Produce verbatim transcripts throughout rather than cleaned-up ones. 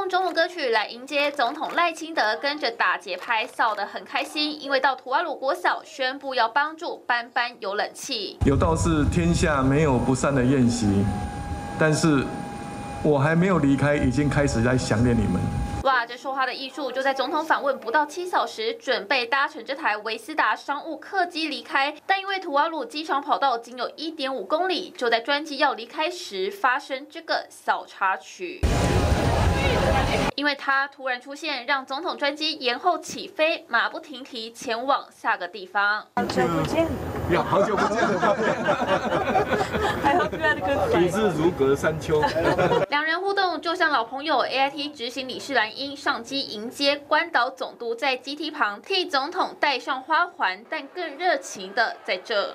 用中文歌曲来迎接总统赖清德，跟着打节拍，笑得很开心。因为到图瓦鲁国小宣布要帮助班班有冷气。 有道是天下没有不散的宴席，但是我还没有离开，已经开始在想念你们。 哇，这说话的艺术就在总统访问不到七小时，准备搭乘这台维斯达商务客机离开，但因为图瓦鲁机场跑道仅有 一点五公里，就在专机要离开时发生这个小插曲。 因为他突然出现，让总统专机延后起飞，马不停蹄前往下个地方。 好久不见， 呀，好久不见了。 I hope you had a good flight. 一日如隔三秋。 两人互动就像老朋友 ，A I T 执行理事蓝英上机迎接关岛总督，在机梯旁替总统戴上花环，但更热情的在这。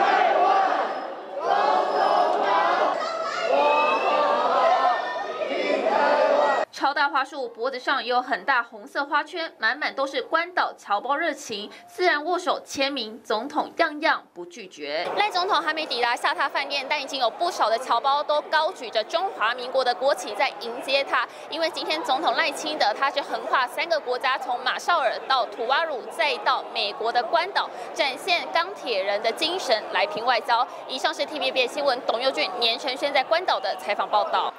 超大花束，脖子上也有很大红色花圈，满满都是关岛侨胞热情，自然握手签名，总统样样不拒绝。赖总统还没抵达下榻饭店，但已经有不少的侨胞都高举着中华民国的国旗在迎接他。因为今天总统赖清德他是横跨三个国家，从马绍尔到图瓦鲁，再到美国的关岛，展现钢铁人的精神来评外交。以上是 T V B S 新闻董佑俊、年承轩在关岛的采访报道。